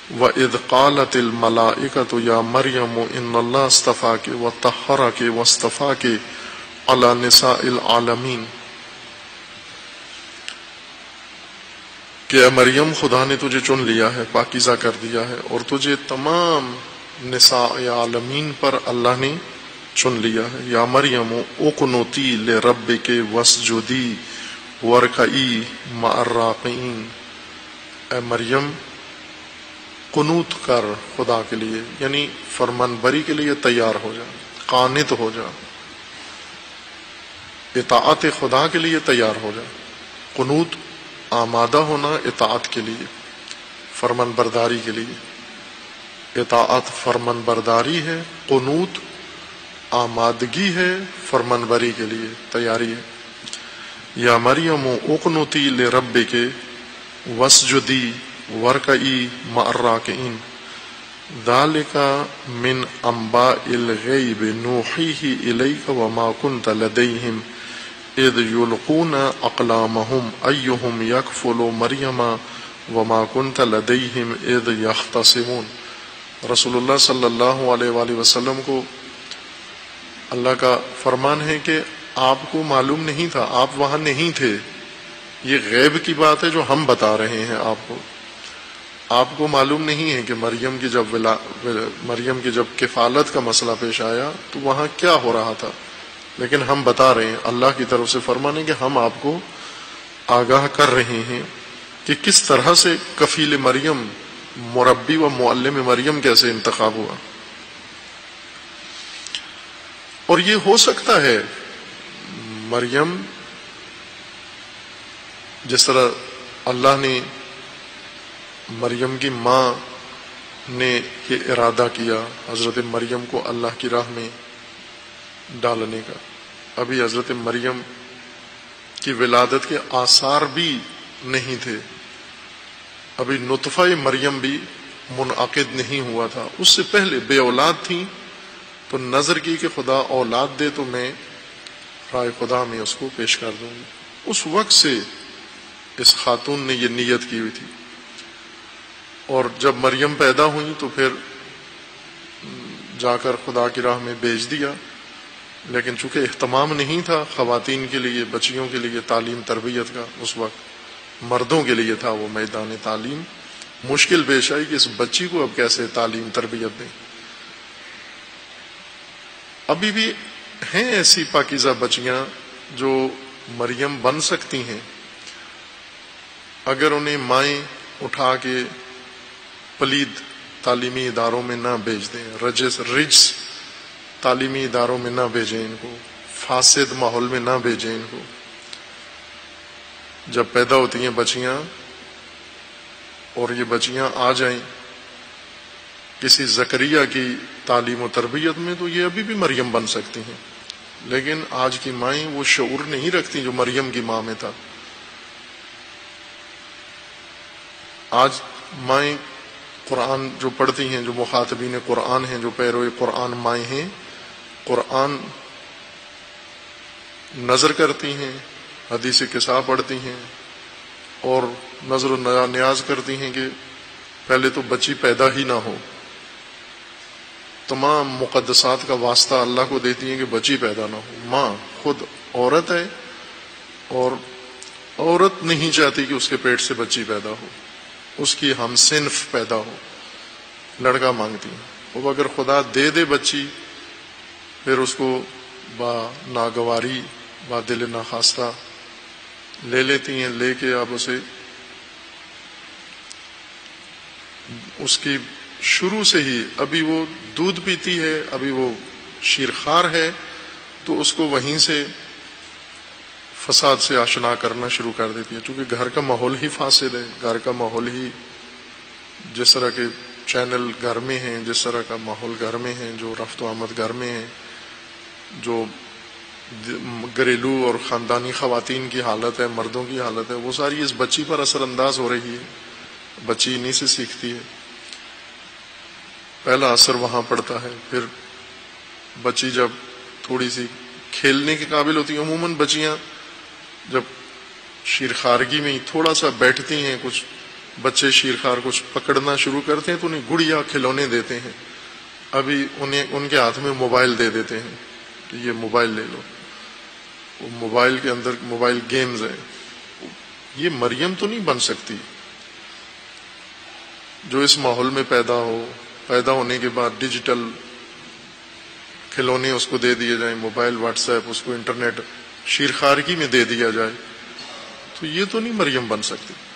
وَإِذْ قَالَتِ الْمَلَائِكَةُ يَا مَرْيَمُ إِنَّ اللَّهَ اصْطَفَاكِ وَطَهَّرَكِ وَاصْطَفَاكِ عَلَى نِسَاءِ الْعَالَمِينَ کہ اے مریم، خدا نے تجھے چن لیا ہے، پاکیزہ کر دیا ہے، اور تجھے تمام نساء عالمین پر اللہ نے چن لیا ہے۔ یا مریم اقنتی لربک واسجدی وارکعی مع الراکعین، اے مریم قنوت کر خدا کے لیے، یعنی فرمان بری کے لیے تیار ہو جا، قانت ہو جا، اطاعت خدا کے لیے تیار ہو جا۔ قنوت آمادہ ہونا اطاعت کے لیے، فرمان برداری کے لیے۔ اطاعت فرمان برداری ہے، قنوت آمادگی ہے فرمان بری کے لیے، تیاری ہے۔ یا مریم اقنتی لربک واسجدی وارکعی مع الراکعین ذالک من انباء الغیب نوحیہ الیک وما کنت لدیہم اذ یلقون اقلامہم ایہم یکفل مریم وما کنت لدیہم اذ یختصمون۔ رسول اللہ صلی اللہ علیہ وآلہ وسلم کو اللہ کا فرمان ہے کہ آپ کو معلوم نہیں تھا، آپ وہاں نہیں تھے، یہ غیب کی بات ہے جو ہم بتا رہے ہیں آپ کو۔ آپ کو معلوم نہیں ہے کہ مریم کی جب کفالت کا مسئلہ پیش آیا تو وہاں کیا ہو رہا تھا، لیکن ہم بتا رہے ہیں، اللہ کی طرف سے فرمان ہے کہ ہم آپ کو آگاہ کر رہے ہیں کہ کس طرح سے کفیل مریم، مربی و معلم مریم کیسے انتخاب ہوا۔ اور یہ ہو سکتا ہے مریم، جس طرح اللہ نے مریم کی ماں نے یہ ارادہ کیا حضرت مریم کو اللہ کی راہ میں ڈالنے کا۔ ابھی حضرت مریم کی ولادت کے آثار بھی نہیں تھے، ابھی نطفہ مریم بھی منعقد نہیں ہوا تھا، اس سے پہلے بے اولاد تھیں، تو نظر کی کہ خدا اولاد دے تو میں رائے خدا میں اس کو پیش کر دوں گی۔ اس وقت سے اس خاتون نے یہ نیت کی ہوئی تھی، اور جب مریم پیدا ہوئی تو پھر جا کر خدا کی راہ میں بھیج دیا، لیکن چونکہ اہتمام نہیں تھا خواتین کے لیے، بچیوں کے لیے تعلیم تربیت کا، اس وقت مردوں کے لیے تھا وہ میدان تعلیم، مشکل پیش آئی کہ اس بچی کو اب کیسے تعلیم تربیت دیں۔ ابھی بھی ہیں ایسی پاکیزہ بچیاں جو مریم بن سکتی ہیں اگر انہیں مائیں اٹھا کے پلید تعلیمی اداروں میں نہ بھیج دیں، رجس تعلیمی اداروں میں نہ بھیجیں ان کو، فاسد ماحول میں نہ بھیجیں ان کو۔ جب پیدا ہوتی ہیں بچیاں اور یہ بچیاں آ جائیں کسی زکریا کی تعلیم و تربیت میں تو یہ ابھی بھی مریم بن سکتی ہیں، لیکن آج کی مائیں وہ شعور نہیں رکھتی جو مریم کی ماں میں تھا۔ آج مائیں قرآن جو پڑھتی ہیں، جو مخاطبین قرآن ہیں، جو پیرو قرآن مائیں ہیں، قرآن نظر کرتی ہیں، حدیث قصہ پڑھتی ہیں، اور نظر و نیاز کرتی ہیں کہ پہلے تو بچی پیدا ہی نہ ہو، تمام مقدسات کا واسطہ اللہ کو دیتی ہیں کہ بچی پیدا نہ ہو۔ ماں خود عورت ہے اور عورت نہیں چاہتی کہ اس کے پیٹ سے بچی پیدا ہو، اس کی ہم صنف پیدا ہو، لڑکا مانگتی ہیں۔ وہ اگر خدا دے دے بچی، پھر اس کو با ناگواری، با دل ناخواستہ لے لیتی ہیں، لے کے اب اسے اس کی شروع سے ہی، ابھی وہ دودھ پیتی ہے، ابھی وہ شیرخوار ہے، تو اس کو وہیں سے فساد سے آشنا کرنا شروع کر دیتی ہے، چونکہ گھر کا ماحول ہی فاسد ہے، گھر کا ماحول ہی جس طرح کے چینل گھر میں ہیں، جس طرح کا ماحول گھر میں ہے، جو رفت و آمد گھر میں ہے، جو گھریلو اور خاندانی خواتین کی حالت ہے، مردوں کی حالت ہے، وہ ساری اس بچی پر اثر انداز ہو رہی ہے۔ بچی انہی سے سیکھتی ہے، پہلا اثر وہاں پڑتا ہے۔ پھر بچی جب تھوڑی سی کھیلنے کے قابل ہوتی ہے، عموماً بچیاں جب شیرخوارگی میں تھوڑا سا بیٹھتی ہیں، کچھ بچے شیرخوار کچھ پکڑنا شروع کرتے ہیں تو انہیں گڑیا کھلونے دیتے ہیں، ابھی انہیں ان کے ہاتھ میں موبائل دے دیتے ہیں کہ یہ موبائل لے لو، وہ موبائل کے اندر موبائل گیمز ہیں. یہ مریم تو نہیں بن سکتی جو اس ماحول میں پیدا ہونے کے بعد ڈیجیٹل کھلونے اس کو دے دیے جائیں، موبائل، واٹس ایپ، اس کو انٹرنیٹ شیرخوارگی میں دے دیا جائے، تو یہ تو نہیں مریم بن سکتی.